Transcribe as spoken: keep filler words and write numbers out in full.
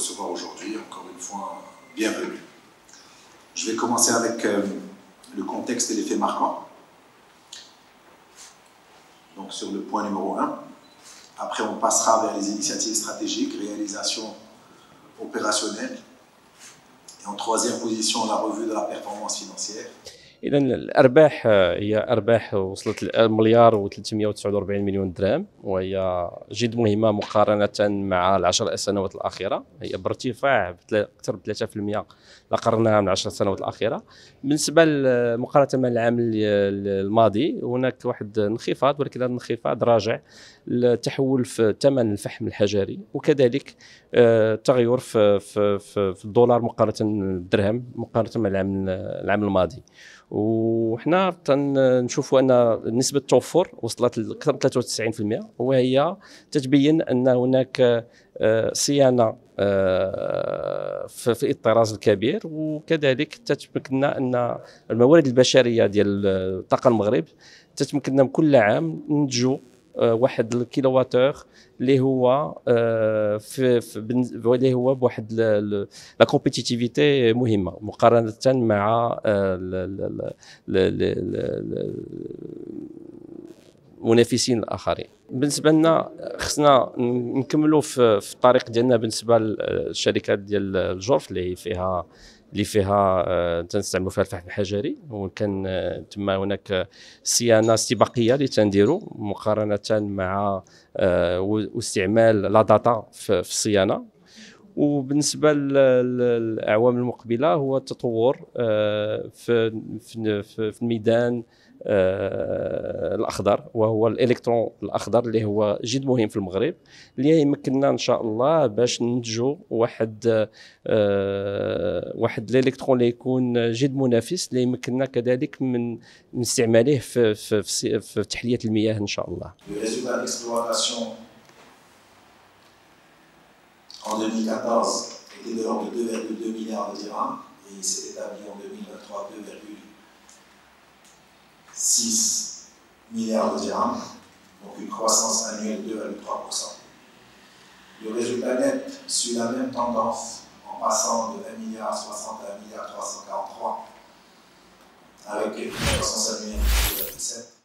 recevoir aujourd'hui. Encore une fois, bienvenue. Je vais commencer avec euh, le contexte et les faits marquants. Donc sur le point numéro un. Après, on passera vers les initiatives stratégiques, réalisations opérationnelles. Et en troisième position, la revue de la performance financière. إذا الأرباح هي أرباح وصلت لمليار وثلاثمائة وتسعة وأربعين مليون درهم، وهي جد مهمة مقارنة مع العشر سنوات الأخيرة. هي بارتفاع أكثر من ثلاثة بالمئة لقرناها من العشر سنوات الأخيرة. بالنسبة مقارنة مع العام الماضي هناك واحد انخفاض، ولكن هذا الانخفاض راجع للتحول في ثمن الفحم الحجري، وكذلك التغير في في في الدولار مقارنة بالدرهم مقارنة مع العام العام الماضي. وحنا تنشوفوا ان نسبه التوفر وصلت لاكثر من ثلاثة وتسعين بالمئة، وهي تتبين ان هناك صيانه في الطراز الكبير، وكذلك تتمكننا ان الموارد البشريه ديال الطاقه المغرب تتمكننا كل عام ننتجوا واحد الكيلوواتور اللي هو في, في اللي هو بواحد لا كومبيتيتيفيتي مهمه مقارنه مع المنافسين الاخرين. بالنسبه لنا خصنا نكملوا في, في الطريق ديالنا بالنسبه للشركات ديال الجرف اللي فيها اللي فيها تنستعملوا فيها الفحم الحجري، وكان تما هناك صيانه استباقيه اللي تنديروا مقارنه مع واستعمال لا داتا في الصيانه. وبالنسبه للاعوام المقبله هو التطور في في الميدان الاخضر، وهو الالكترون الاخضر اللي هو جد مهم في المغرب، اللي يمكننا ان شاء الله باش ننتجوا واحد واحد الالكترون اللي يكون جد منافس، اللي يمكننا كذلك من من استعماله في في في, في تحليه المياه ان شاء الله. En deux mille quatorze, était de l'ordre de deux virgule deux milliards de dirhams et il s'est établi en deux mille vingt-trois deux virgule six milliards de dirhams, donc une croissance annuelle de deux virgule trois pour cent. Le résultat net suit la même tendance en passant de un milliard soixante à un milliard trois cent quarante-trois avec une croissance annuelle de deux virgule sept.